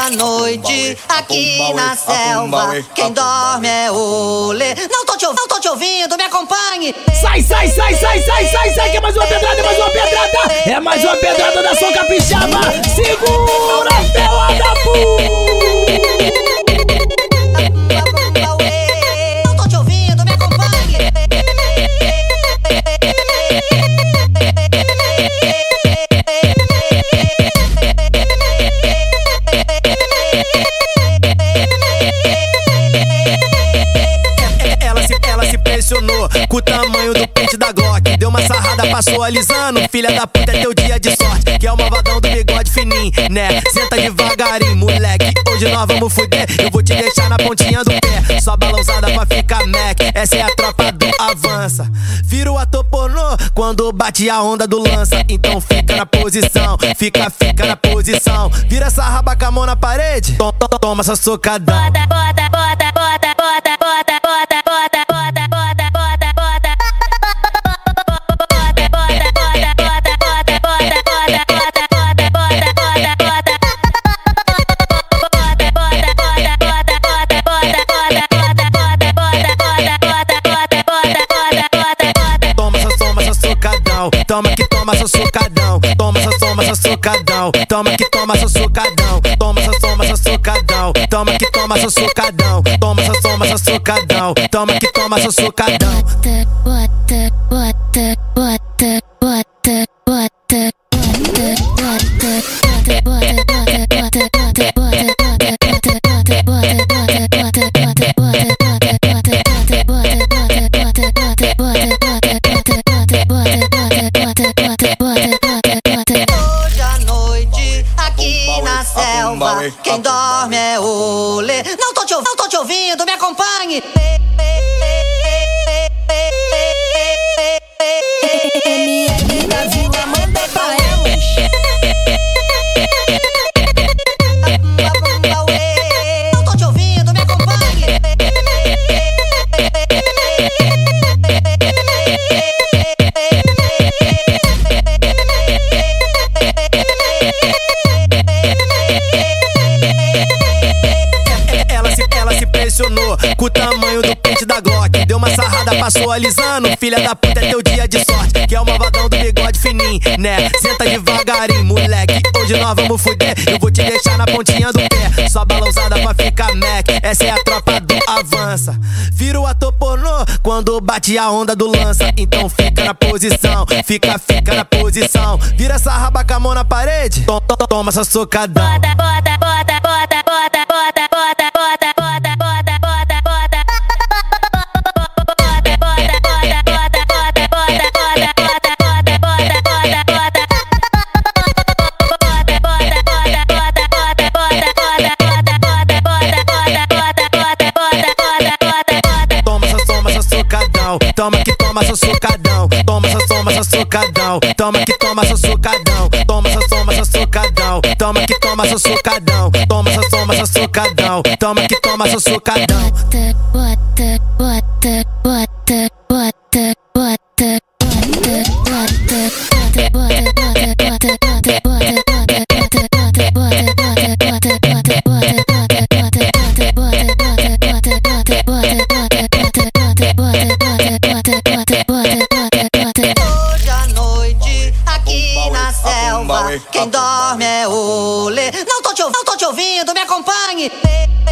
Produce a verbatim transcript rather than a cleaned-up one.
à noite, aqui na selva, quem dorme é o lê. Não tô te ouvindo, não tô te ouvindo, me acompanhe. Sai, sai, sai, sai, sai, sai, sai, que é mais uma pedrada, é mais uma pedrada. É mais uma pedrada da Som Capixaba. Segura a tela da Não tô te ouvindo, me acompanhe. Ela se, ela se pressionou com o tamanho do pente da Glock. Deu uma sarrada, passou alisando. Filha da puta, é teu dia de sorte, que é o malvadão do bigode fininho, né? Senta devagarinho, moleque, hoje nós vamos fuder. Eu vou te deixar na pontinha do pé, só balançada pra ficar Mac. Essa é a tropa do Avança. Vira o ator pornô quando bate a onda do lança. Então fica na posição, fica, fica na posição. Vira essa raba com a mão na parede, toma, toma, toma essa socadão. Bota, bota, bota, bota, bota, bota, bota, bota, bota, bota, bota, bota. Toma que toma essa socadão, toma essa toma essa socadão, toma que toma essa socadão, toma essa toma essa socadão, toma que toma essa socadão, toma essa toma essa socadão, toma que toma essa socadão. Bota, bota, bota, bota, bota, Hoje à noite, aqui na selva, quem dorme é o lê. Não tô te ouvindo, não tô te ouvindo, me acompanhe. M R da Vila, manda pra elas. Não tô te ouvindo, me acompanhe. Ela se, ela se pressionou com o tamanho do pente da Glock. Deu uma sarrada, passou alisando. Filha da puta, é teu dia de sorte, que é o malvadão do bigode fininho, né? Senta devagarinho, moleque, hoje nós vamos fuder. Eu vou te deixar na pontinha do pé, só balançada pra ficar Mac. Essa é a tropa do Avança. Vira o ator pornô quando bate a onda do lança. Então fica na posição, fica, fica na posição. Vira essa raba com a mão na parede, toma, toma, toma essa socadão. Bota, bota, bota, bota, bota, bota, bota, bota, bota, bota, bota, bota. Toma que toma essa socadão, toma essa toma essa socadão, toma que toma essa socadão, toma essa toma essa socadão, toma que toma essa socadão, toma essa toma essa socadão, toma que toma essa socadão. Bota, bota, bota, bota, bota, Hoje à noite, aqui na selva, quem dorme é o lê. Não tô te ouvindo, não tô te ouvindo, me acompanhe.